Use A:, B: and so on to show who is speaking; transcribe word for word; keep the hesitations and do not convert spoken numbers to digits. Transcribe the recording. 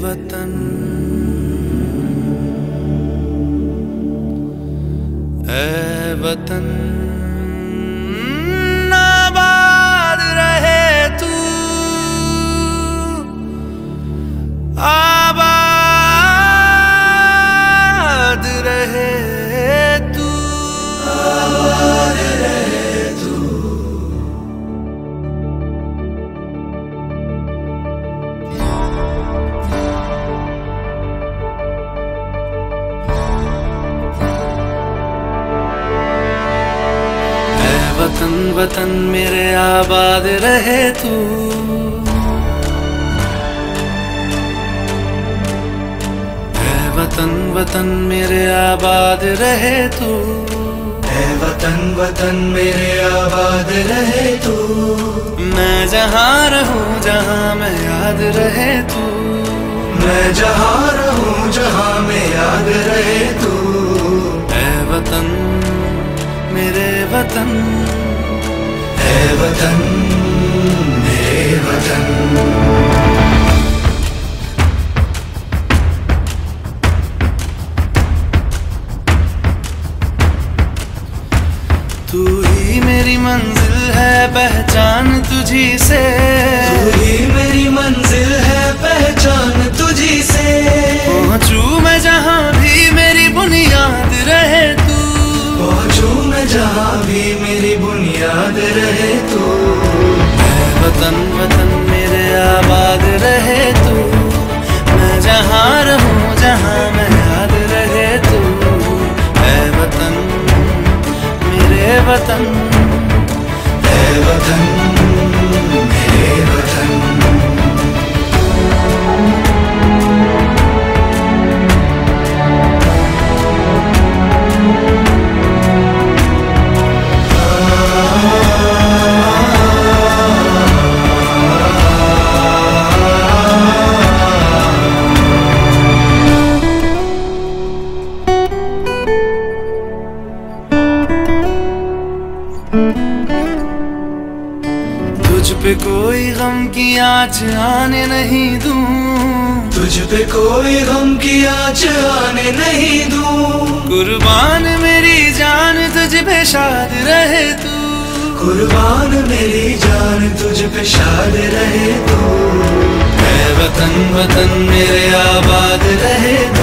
A: वतन ऐ वतन आबाद रहे तू, आबाद रहे तू, आबाद रहे तू। वतन वतन मेरे आबाद रहे तू, ऐ वतन वतन मेरे आबाद रहे तू,
B: ऐ वतन वतन मेरे आबाद रहे तू।
A: मैं जहाँ रहूं जहाँ मैं याद रहे तू,
B: मैं जहाँ रहूं जहाँ मैं याद रहे तू।
A: ऐ वतन मेरे वतन,
B: ऐ वतन मेरे वतन।
A: तू ही मेरी मंजिल है पहचान तुझी से,
B: तू ही मेरी मंजिल है पहचान तुझी से।
A: पहुँचूं मैं जहाँ भी मेरी बुनियाद रहे तू,
B: पहुँचूं मैं जहाँ भी मेरी बुनियाद रहे तू।
A: ऐ वतन वतन मेरे आबाद रहे तू, मैं जहाँ रहूं जहाँ मैं याद रहे तू। ऐ वतन मेरे वतन,
B: ऐ वतन मेरे वतन।
A: तुझ पे कोई गम की आँच आने नहीं दूं,
B: तुझ पे कोई गम की आँच आने नहीं दूं।
A: कुर्बान मेरी जान तुझ पे शाद रहे तू,
B: कुर्बान मेरी जान तुझ पे शाद रहे तू।
A: ऐ वतन वतन मेरे आबाद रहे तू,